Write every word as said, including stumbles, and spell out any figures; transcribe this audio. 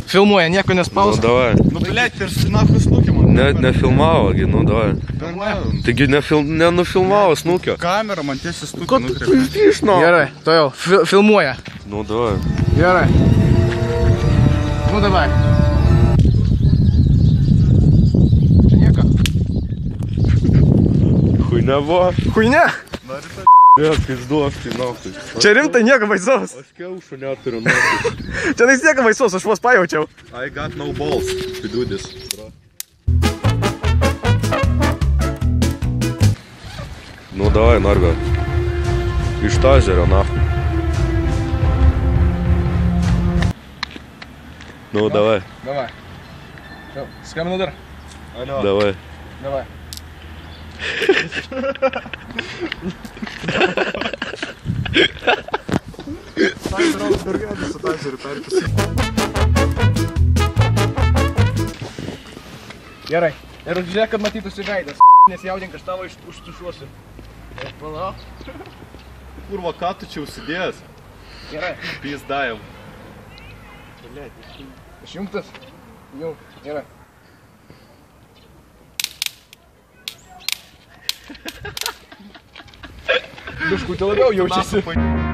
Filmuoja, nieko nespaus. Nu, davai. Nu, blėt, ir nafui snukį man. Ne, nefilmavo, gi, nu, davai. Taigi nenufilmavo snukio. Kamera man tiesiai snukį nukreipė. Iš nuo. Gerai, to jau, Fi filmuoja. Nu, davai. Gerai. Nu, davai. Čia nieko. Chuйne buvo. Chuйne? Ne, pizduos, tai nafui. Čia rimtai nieko baisaus. Aš kiaušų neturiu nafui. Čia nais nieko baisaus, aš vos pajaučiau. I got no balls to do this. Nu, davai, N0rber. Iš tazerio, nafui. Nu, davai. Davai. Skambinu dar. Davai. Davai. Su taseriu perkis. Gerai. Ir žiūrėk, kad matytųsi veidas. Nesijaudink, aš tavo užtušuosiu. Manau. Kurva, ką tu čia užsidėjęs? Gerai. Pizdajam. Išjungtas? Jau. Gerai. Biškutė labiau jaučiasi.